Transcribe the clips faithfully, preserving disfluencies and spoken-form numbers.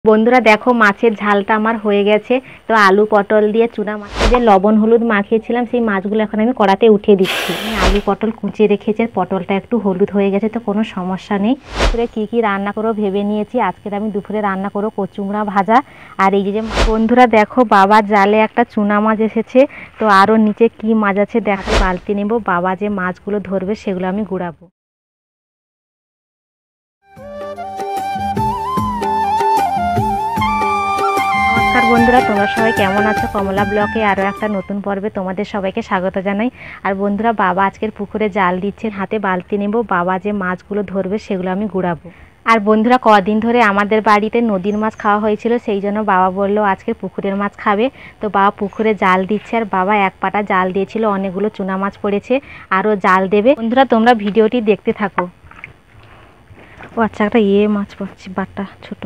বন্ধুরা দেখো মাছের ঝালটা আমার হয়ে গেছে। তো আলু পটল দিয়ে চুনা মাছ যে লবণ হলুদ মাখিয়েছিলাম সেই মাছগুলো এখন আমি কড়াতে উঠিয়ে দিচ্ছি। আমি আলু পটল কুচিয়ে রেখেছি, পটলটা একটু হলুদ হয়ে গেছে, তো কোনো সমস্যা নেই। দুপুরে কী কী রান্না করবো ভেবে নিয়েছি। আজকের আমি দুপুরে রান্না করবো কচুমড়া ভাজা। আর এই যে বন্ধুরা দেখো বাবার জালে একটা চুনা মাছ এসেছে, তো আরও নিচে কি মাছ আছে দেখো। বালতি নেব, বাবা যে মাছগুলো ধরবে সেগুলো আমি গুড়াবো। নমস্কার বন্ধুরা, তোমরা সবাই কেমন আছো? কমলা ব্লকে আরও একটা নতুন পর্বে তোমাদের সবাইকে স্বাগত জানাই। আর বন্ধুরা বাবা আজকের পুকুরে জাল দিচ্ছেন, হাতে বালতি নেব, বাবা যে মাছগুলো ধরবে সেগুলো আমি গুড়াবো। আর বন্ধুরা কদিন ধরে আমাদের বাড়িতে নদীর মাছ খাওয়া হয়েছিল, সেই জন্য বাবা বললো আজকে পুকুরের মাছ খাবে। তো বাবা পুকুরে জাল দিচ্ছে, আর বাবা এক পাটা জাল দিয়েছিল, অনেকগুলো চুনা মাছ পড়েছে, আরও জাল দেবে। বন্ধুরা তোমরা ভিডিওটি দেখতে থাকো। ও আচ্ছা, একটা ইয়ে মাছ পাচ্ছি, বাটা ছোটো।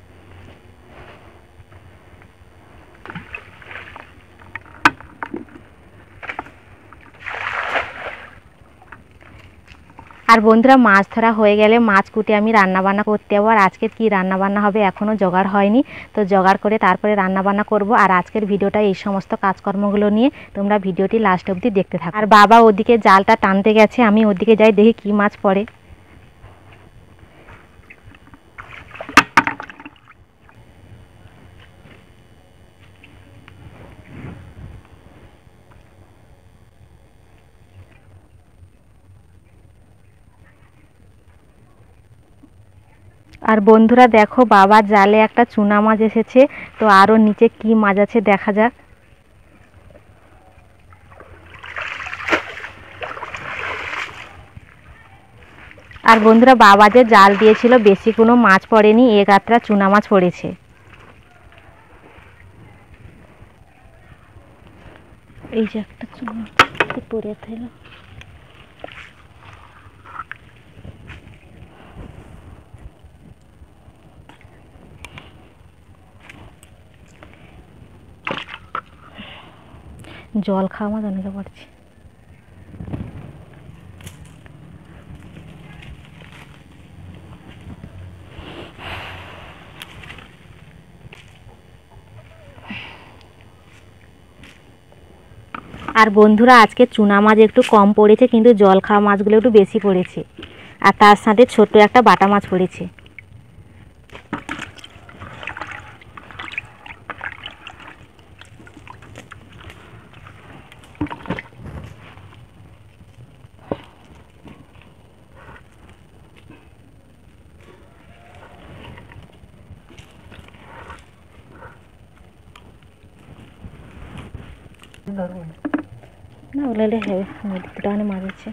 আর বন্ধুরা মাছ ধরা হয়ে গেলে মাছ কুটে আমি রান্নাবান্না করতে যাবো। আর আজকে কি রান্নাবান্না হবে এখনও জোগাড় হয়নি, তো জোগাড় করে তারপরে রান্নাবান্না করব। আর আজকের ভিডিওটা এই সমস্ত কাজকর্মগুলো নিয়ে, তোমরা ভিডিওটি লাস্ট অবধি দেখতে থাকো। আর বাবা ওদিকে জালটা টানতে গেছে, আমি ওদিকে যাই দেখি কি মাছ পড়ে। আর বন্ধুরা দেখো বাবার জালে একটা চুনা মাছ এসেছে, তো আরও নিচে কি মাছ আছে দেখা যাক। আর বন্ধুরা বাবা যে জাল দিয়েছিল বেশি কোনো মাছ পড়েনি, এক আধটা চুনা মাছ পড়েছে। এই যে একটা চুনা পড়ে থাকলো। জল খাওয়া মাছ অনেকে পড়ছে। আর বন্ধুরা আজকে চুনা মাছ একটু কম পড়েছে, কিন্তু জল খাওয়া মাছগুলো একটু বেশি পড়েছে। আর তার সাথে ছোট একটা বাটা মাছ পড়েছে। না ওগুলো হবে, নদীতে অনেক মাছ আছে।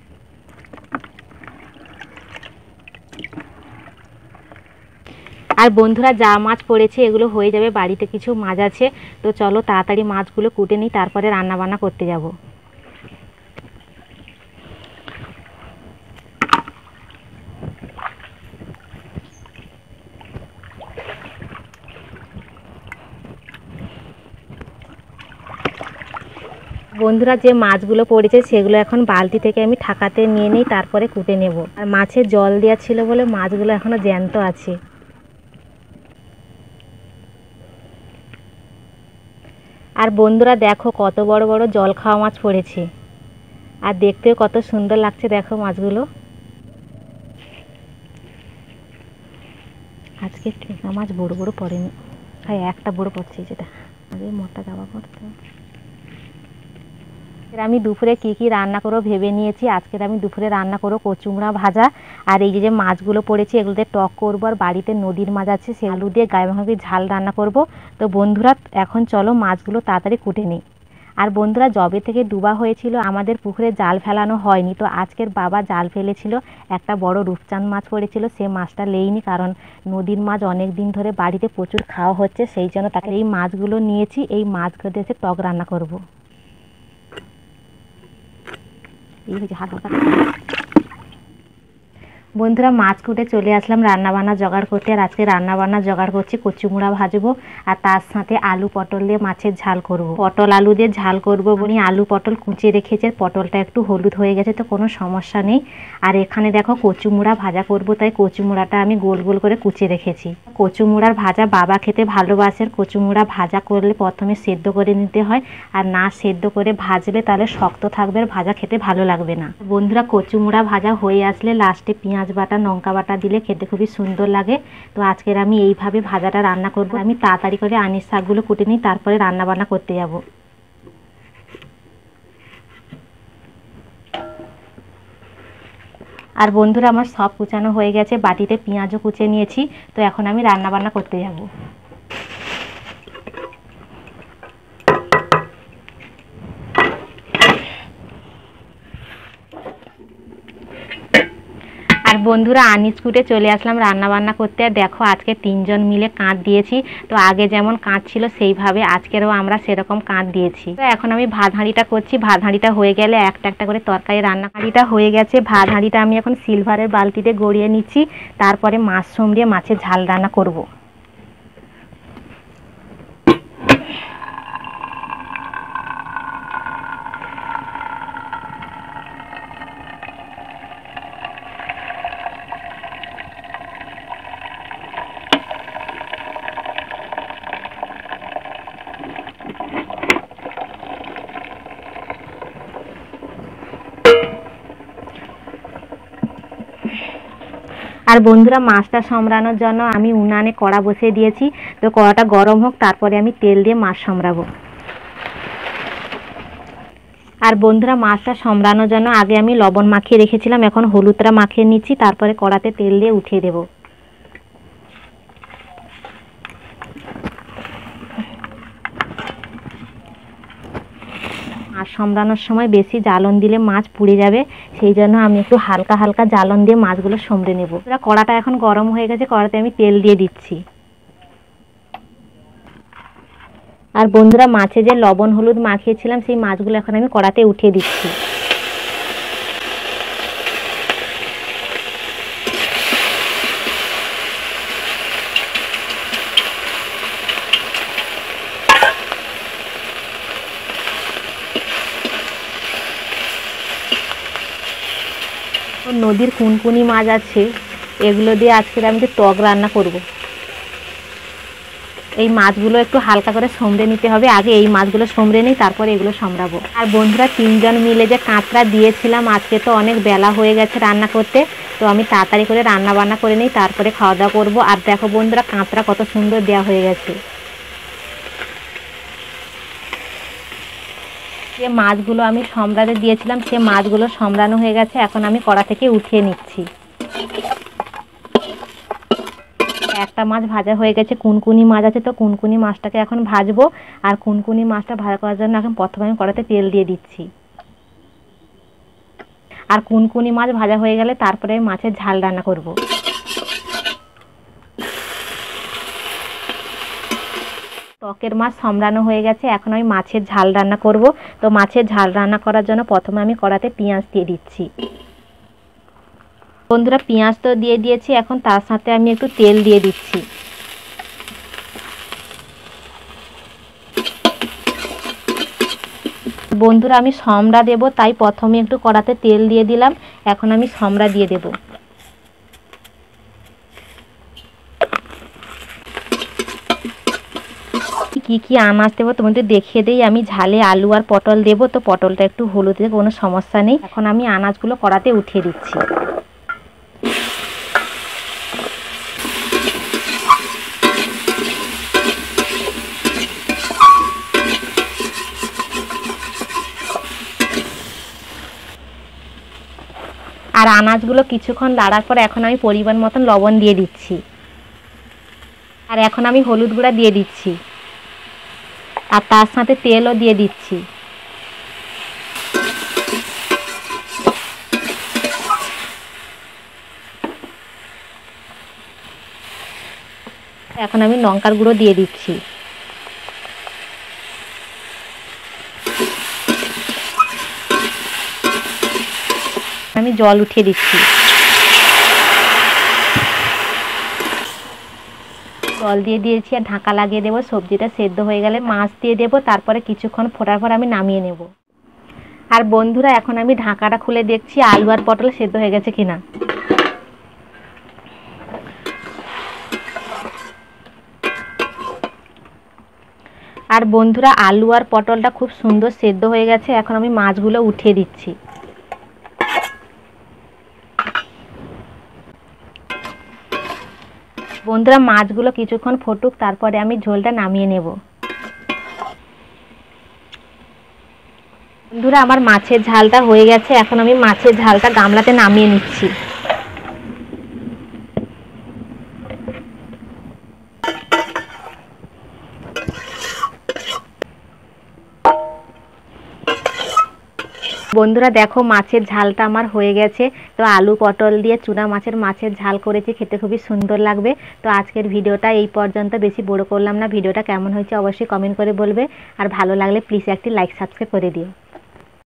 আর বন্ধুরা যা মাছ পড়েছে এগুলো হয়ে যাবে, বাড়িতে কিছু মাছ আছে, তো চলো তাড়াতাড়ি মাছগুলো কুটে নিই, তারপরে রান্না বান্না করতে যাব। বন্ধুরা যে মাছগুলো পড়েছে সেগুলো এখন বালতি থেকে আমি ঠাকাতে নিয়ে নিই, তারপরে কুটে নেব। আর মাছে জল দেওয়া ছিল বলে মাছগুলো এখনো জ্যান্ত আছে। আর বন্ধুরা দেখো কত বড় বড় জল খাওয়া মাছ পড়েছে, আর দেখতেও কত সুন্দর লাগছে দেখো মাছগুলো। আজকে ট্রেকা মাছ বড় বড় পড়েনি, হ্যাঁ একটা বড় পড়ছে, যেটা আগে মোটা জামা পড়তো। আমি দুপুরে কি কি রান্না করবো ভেবে নিয়েছি। আজকের আমি দুপুরে রান্না করবো কচুমড়া ভাজা। আর এই যে মাছগুলো পড়েছে এগুলোতে টক করবো, আর বাড়িতে নদীর মাছ আছে সে আলু দিয়ে গায়ে মাখা ঝাল রান্না করব। তো বন্ধুরা এখন চলো মাছগুলো তাড়াতাড়ি কুটে নিই। আর বন্ধুরা জবে থেকে ডুবা হয়েছিল আমাদের পুকুরে জাল ফেলানো হয়নি, তো আজকের বাবা জাল ফেলেছিল, একটা বড় রূপচাঁদ মাছ পড়েছিল, সে মাছটা লেইনি, কারণ নদীর মাছ অনেক দিন ধরে বাড়িতে প্রচুর খাওয়া হচ্ছে, সেই জন্য তাকে এই মাছগুলো নিয়েছি। এই মাছগুলো দিয়ে টক রান্না করব। এই হচ্ছে হাত বন্ধুরা মাছ কুটে চলে আসলাম রান্না বান্না জোগাড় করতে। আর আজকে রান্না বান্না জোগাড় করছি, কচুমুড়া ভাজবো আর তার সাথে আলু পটল দিয়ে মাছের ঝাল করব। পটল আলু দিয়ে ঝাল করবো বলি আলু পটল কুচিয়ে রেখেছে, পটলটা একটু হলুদ হয়ে গেছে তো কোনো সমস্যা নেই। আর এখানে দেখো কচুমুড়া ভাজা করব, তাই কচুমুড়াটা আমি গোল গোল করে কুচিয়ে রেখেছি। কচুমুড়ার ভাজা বাবা খেতে ভালোবাসে। কচুমুড়া ভাজা করলে প্রথমে সেদ্ধ করে নিতে হয়, আর না সেদ্ধ করে ভাজলে তাহলে শক্ত থাকবে আর ভাজা খেতে ভালো লাগবে না। বন্ধুরা কচুমুড়া ভাজা হয়ে আসলে লাস্টে পেঁয়াজ বাটা লঙ্কা বাটা দিলে খেতে খুবই সুন্দর লাগে। তো আজকের আমি এইভাবে ভাজাটা রান্না করব। আমি তাড়াতাড়ি করে আনিস শাকগুলো কুটে নিই, তারপরে রান্না বান্না করতে যাব। আর বন্ধুরা আমার সব কুচানো হয়ে গেছে, বাটিতে পেঁয়াজও কুচে নিয়েছি। তো এখন আমি রান্না বান্না করতে যাব। আর বন্ধুরা আনিস কুটে চলে আসলাম রান্না বান্না করতে। আর দেখো আজকে তিনজন মিলে কাঁচ দিয়েছি। তো আগে যেমন কাঁচ ছিল সেইভাবে আজকেরও আমরা সেরকম কাঁচ দিয়েছি। তো এখন আমি ভাত হাঁড়িটা করছি। ভাত হাঁড়িটা হয়ে গেলে একটা একটা করে তরকারি রান্না হাঁড়িটা হয়ে গেছে। ভাত হাঁড়িটা আমি এখন সিলভারের বালতিতে গড়িয়ে নিচ্ছি, তারপরে মাশরুম দিয়ে মাছের ঝাল রান্না করব। আর বন্ধুরা মাছটা সম্রানোর জন্য আমি উনানে কড়া বসিয়ে দিয়েছি। তো কড়াটা গরম হোক, তারপরে আমি তেল দিয়ে মাছ সম্রাবো। আর বন্ধুরা মাছটা সম্রানোর জন্য আগে আমি লবণ মাখিয়ে রেখেছিলাম, এখন হলুদটা মাখিয়ে নিচ্ছি, তারপরে কড়াতে তেল দিয়ে উঠিয়ে দেবো। মাছ সম্রানোর সময় বেশি জ্বালন দিলে মাছ পুড়ে যাবে, সেই জন্য আমি একটু হালকা হালকা জ্বালন দিয়ে মাছগুলো সম্রে নেব। কড়াটা এখন গরম হয়ে গেছে, কড়াতে আমি তেল দিয়ে দিচ্ছি। আর বন্ধুরা মাছে যে লবণ হলুদ মাখিয়েছিলাম সেই মাছগুলো এখন আমি কড়াতে উঠিয়ে দিচ্ছি। নদীর কুনকুনি মাছ আছে, এগুলো দিয়ে আজকে আমি একটু টক রান্না করব। এই মাছগুলো একটু হালকা করে সমড়ে নিতে হবে। আগে এই মাছগুলো সমড়ে নিই, তারপরে এগুলো সমড়াবো। আর বন্ধুরা তিনজন মিলে যে কাঁচরা দিয়েছিলাম, আজকে তো অনেক বেলা হয়ে গেছে রান্না করতে, তো আমি তাড়াতাড়ি করে রান্না বান্না করে নিই, তারপরে খাওয়া দাওয়া করবো। আর দেখো বন্ধুরা কাঁচরা কত সুন্দর দেওয়া হয়ে গেছে। যে মাছগুলো আমি সম্রাতে দিয়েছিলাম সে মাছগুলো সম্রানো হয়ে গেছে, এখন আমি কড়া থেকে উঠিয়ে নিচ্ছি। একটা মাছ ভাজা হয়ে গেছে, কুনকুনি মাছ আছে, তো কুনকুনি মাছটাকে এখন ভাজবো। আর কুনকুনি মাছটা ভাজা করার জন্য এখন প্রথমে আমি কড়াতে তেল দিয়ে দিচ্ছি। আর কুনকুনি মাছ ভাজা হয়ে গেলে তারপরে আমি মাছের ঝাল রান্না করব। টকের মাছ সম্রানো হয়ে গেছে, এখন আমি মাছের ঝাল রান্না করব। তো মাছের ঝাল রান্না করার জন্য প্রথমে আমি কড়াতে পেঁয়াজ দিয়ে দিচ্ছি। বন্ধুরা পেঁয়াজ তো দিয়ে দিয়েছি, এখন তার সাথে আমি একটু তেল দিয়ে দিচ্ছি। বন্ধুরা আমি সমড়া দেব, তাই প্রথমে একটু কড়াতে তেল দিয়ে দিলাম, এখন আমি সমড়া দিয়ে দেব। কি কি আনাজ দেবো তোমাদের দেখিয়ে দিই। আমি ঝালে আলু আর পটল দেবো, তো পটলটা একটু হলুদ দিয়ে কোনো সমস্যা নেই। এখন আমি আনাজগুলো কড়াতে উঠিয়ে দিচ্ছি। আর আনাজগুলো কিছুক্ষণ লাড়ার পর এখন আমি পরিমাণ মতন লবণ দিয়ে দিচ্ছি। আর এখন আমি হলুদ গুঁড়া দিয়ে দিচ্ছি, আর তার সাথে তেলও দিয়ে দিচ্ছি। এখন আমি লঙ্কার গুঁড়ো দিয়ে দিচ্ছি। আমি জল উঠিয়ে দিচ্ছি। জল দিয়ে দিয়েছি আর ঢাকা লাগিয়ে দেবো। সবজিটা সেদ্ধ হয়ে গেলে মাছ দিয়ে দেবো, তারপরে কিছুক্ষণ ফোটার পর আমি নামিয়ে নেব। আর বন্ধুরা এখন আমি ঢাকাটা খুলে দেখছি আলু আর পটল সেদ্ধ হয়ে গেছে কিনা। আর বন্ধুরা আলু আর পটলটা খুব সুন্দর সেদ্ধ হয়ে গেছে। এখন আমি মাছগুলো উঠিয়ে দিচ্ছি। বন্ধুরা মাছগুলো কিছুক্ষণ ফুটুক, তারপরে আমি ঝোলটা নামিয়ে নেব। বন্ধুরা আমার মাছের ঝালটা হয়ে গেছে, এখন আমি মাছের ঝালটা গামলাতে নামিয়ে নিচ্ছি। বন্ধুরা দেখো মাছের ঝালটা আমার হয়ে গেছে। তো আলু পটল দিয়ে চুনা মাছের মাছের ঝাল করেছি, খেতে খুবই সুন্দর লাগবে। তো আজকের ভিডিওটা এই পর্যন্ত, বেশি বড় করলাম না। ভিডিওটা কেমন হয়েছে অবশ্যই কমেন্ট করে বলবে, আর ভালো লাগলে প্লিজ একটি লাইক সাবস্ক্রাইব করে দিও।